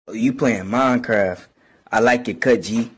Oh, you playing Minecraft. I like your cut, G.